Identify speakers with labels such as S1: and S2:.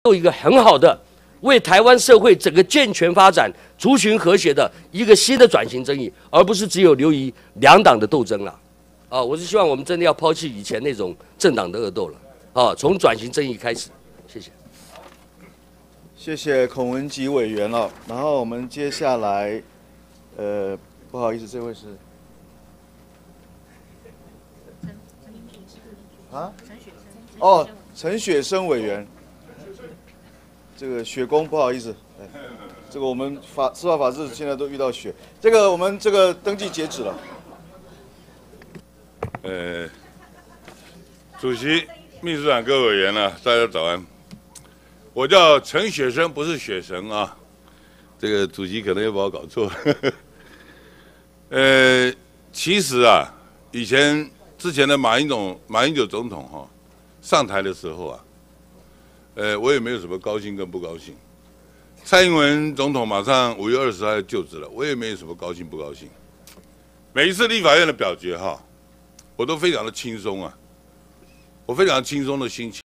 S1: 有一个很好的为台湾社会整个健全发展、族群和谐的一个新的转型正义，而不是只有流于两党的斗争了。我是希望我们真的要抛弃以前那种政党的恶斗了。从转型正义开始，谢谢。
S2: 谢谢孔文吉委员了。然后我们接下来，不好意思，这位是陈雪生委员。这个雪公，不好意思，这个我们司法法制现在都遇到雪。这个我们这个登记截止了。
S3: 主席、秘书长、各位委员大家早安。我叫陈雪生，不是雪神啊。这个主席可能又把我搞错。其实之前的马英九总统上台的时候我也没有什么高兴跟不高兴。蔡英文总统马上5月20号要就职了，我也没有什么高兴不高兴。每一次立法院的表决我都非常的轻松我非常轻松的心情。